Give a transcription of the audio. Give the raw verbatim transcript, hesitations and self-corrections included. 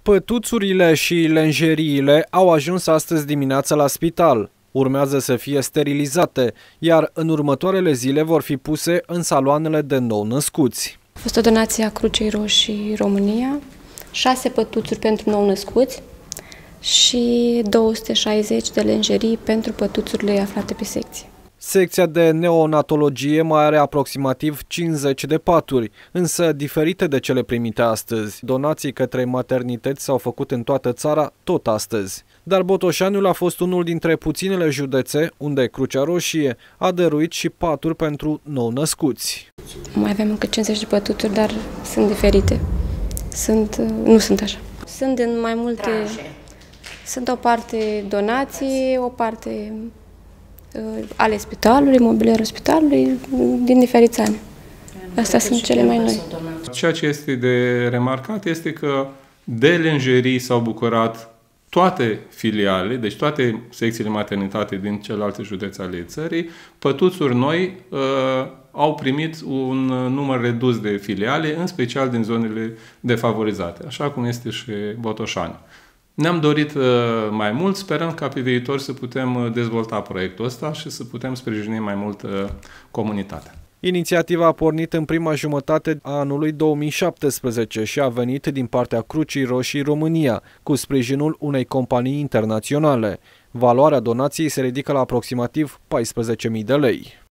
Pătuțurile și lenjeriile au ajuns astăzi dimineața la spital. Urmează să fie sterilizate, iar în următoarele zile vor fi puse în saloanele de nou-născuți. A fost o donație a Crucii Roșii România, șase pătuțuri pentru nou-născuți și două sute șaizeci de lenjerii pentru pătuțurile aflate pe secție. Secția de neonatologie mai are aproximativ cincizeci de paturi, însă diferite de cele primite astăzi. Donații către maternități s-au făcut în toată țara tot astăzi. Dar Botoșaniul a fost unul dintre puținele județe unde Crucea Roșie a dăruit și paturi pentru nou-născuți. Mai avem încă cincizeci de pătuțuri, dar sunt diferite. Sunt, nu sunt așa. Sunt din mai multe... Tranșe. Sunt o parte donații, o parte ale spitalului, mobilierul spitalului, din diferiți ani. Astea sunt cele mai noi. Ceea ce este de remarcat este că de lenjerii s-au bucurat toate filiale, deci toate secțiile maternitate din celelalte județe ale țării. Pătuțuri noi uh, au primit un număr redus de filiale, în special din zonele defavorizate, așa cum este și Botoșani. Ne-am dorit uh, mai mult, sperăm ca pe viitor să putem dezvolta proiectul ăsta și să putem sprijini mai mult uh, comunitatea. Inițiativa a pornit în prima jumătate a anului două mii șaptesprezece și a venit din partea Crucii Roșii România, cu sprijinul unei companii internaționale. Valoarea donației se ridică la aproximativ paisprezece mii de lei.